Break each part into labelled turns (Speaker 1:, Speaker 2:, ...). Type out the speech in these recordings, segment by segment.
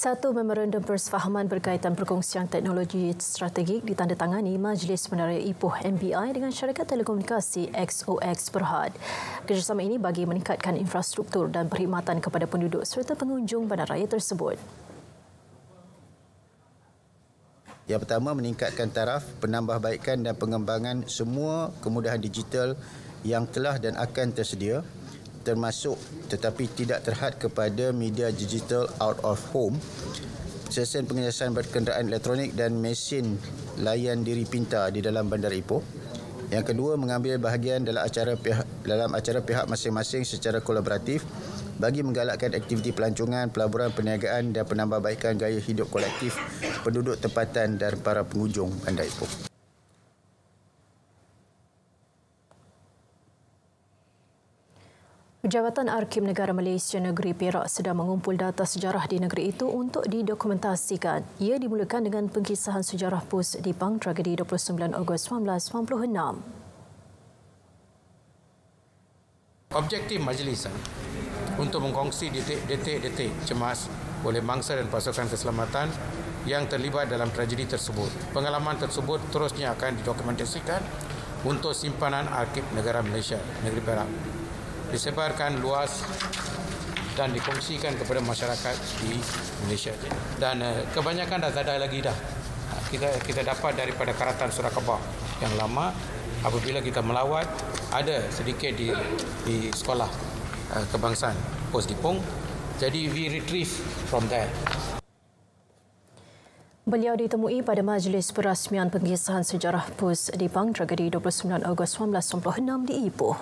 Speaker 1: Satu memorandum persefahaman berkaitan perkongsian teknologi strategik ditandatangani Majlis Penerangan Ipoh MBI dengan syarikat telekomunikasi XOX Berhad. Kerjasama ini bagi meningkatkan infrastruktur dan perkhidmatan kepada penduduk serta pengunjung bandaraya tersebut.
Speaker 2: Yang pertama, meningkatkan taraf, penambahbaikan dan pengembangan semua kemudahan digital yang telah dan akan tersedia, termasuk tetapi tidak terhad kepada media digital out of home, sesen pengecasan berkenderaan elektronik dan mesin layan diri pintar di dalam Bandar Ipoh. Yang kedua, mengambil bahagian dalam acara pihak masing-masing secara kolaboratif bagi menggalakkan aktiviti pelancongan, pelaburan, perniagaan dan penambahbaikan gaya hidup kolektif penduduk tempatan dan para pengunjung Bandar Ipoh.
Speaker 1: Jabatan Arkib Negara Malaysia Negeri Perak sedang mengumpul data sejarah di negeri itu untuk didokumentasikan. Ia dimulakan dengan pengkisahan sejarah PUS Dipang tragedi 29 Ogos 1996.
Speaker 3: Objektif majlis untuk mengkongsi detik-detik cemas oleh mangsa dan pasukan keselamatan yang terlibat dalam tragedi tersebut. Pengalaman tersebut terusnya akan didokumentasikan untuk simpanan Arkib Negara Malaysia Negeri Perak, disebarkan luas dan dikongsikan kepada masyarakat di Malaysia. Dan kebanyakan dah tak ada lagi dah. Kita dapat daripada karatan Surah Khabar yang lama. Apabila kita melawat, ada sedikit di sekolah kebangsaan Pos Dipong. Jadi we retrieve from there.
Speaker 1: Beliau ditemui pada majlis perasmian pengkisahan sejarah PUS Dipang tragedi 29 Ogos 1996 di Ipoh.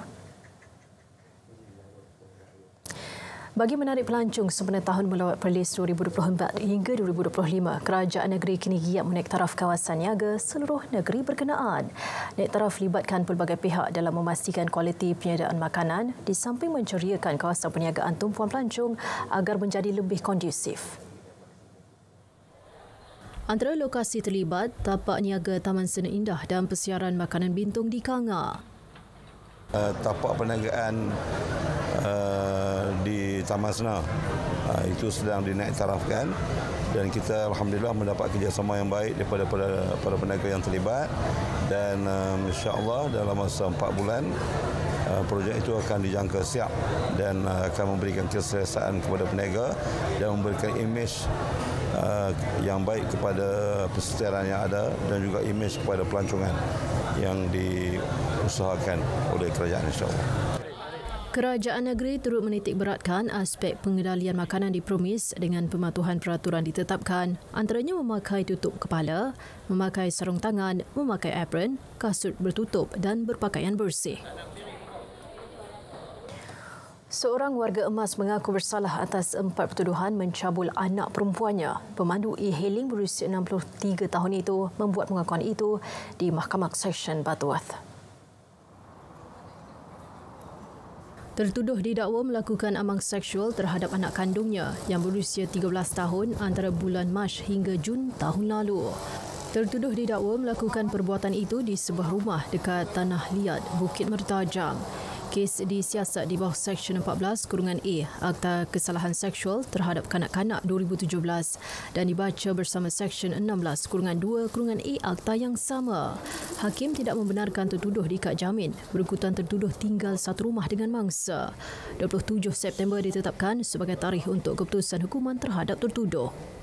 Speaker 1: Bagi menarik pelancong sempena tahun melawat Perlis 2024 hingga 2025, kerajaan negeri kini giat menaik taraf kawasan niaga seluruh negeri berkenaan. Naik taraf libatkan pelbagai pihak dalam memastikan kualiti penyediaan makanan di samping menceriakan kawasan perniagaan tumpuan pelancong agar menjadi lebih kondusif. Antara lokasi terlibat, tapak niaga Taman Seni Indah dan persiaran makanan bintung di Kanga.
Speaker 4: Tapak perniagaan di Taman Sena itu sedang dinaik tarafkan dan kita alhamdulillah mendapat kerjasama yang baik daripada para peniaga yang terlibat dan insya-Allah dalam masa 4 bulan projek itu akan dijangka siap dan akan memberikan keselesaan kepada peniaga dan memberikan imej yang baik kepada persediaan yang ada dan juga imej kepada pelancongan yang diusahakan oleh kerajaan insya-Allah.
Speaker 1: Kerajaan negeri turut menitik beratkan aspek pengendalian makanan di Promis dengan pematuhan peraturan ditetapkan, antaranya memakai tutup kepala, memakai sarung tangan, memakai apron, kasut bertutup dan berpakaian bersih. Seorang warga Emas mengaku bersalah atas 4 pertuduhan mencabul anak perempuannya. Pemandu e-hailing berusia 63 tahun itu membuat pengakuan itu di Mahkamah Seksyen Butterworth. Tertuduh didakwa melakukan amang seksual terhadap anak kandungnya yang berusia 13 tahun antara bulan Mac hingga Jun tahun lalu. Tertuduh didakwa melakukan perbuatan itu di sebuah rumah dekat Tanah Liat, Bukit Mertajam. Kes disiasat di bawah Seksyen 14-A Akta Kesalahan Seksual terhadap Kanak-kanak 2017 dan dibaca bersama Seksyen 16-2-A Akta yang sama. Hakim tidak membenarkan tertuduh diikat jamin berikutan tertuduh tinggal satu rumah dengan mangsa. 27 September ditetapkan sebagai tarikh untuk keputusan hukuman terhadap tertuduh.